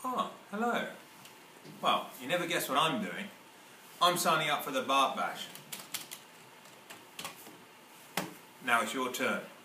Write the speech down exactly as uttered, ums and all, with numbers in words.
Oh, hello. Well, you never guess what I'm doing. I'm signing up for the Bart Bash. Now it's your turn.